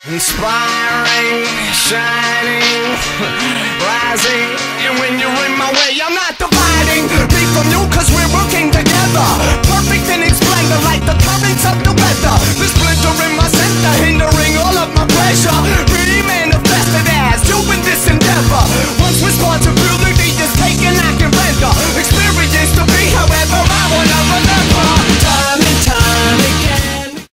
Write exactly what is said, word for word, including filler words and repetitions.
Inspiring, shining, rising. And when you're in my way, I'm not the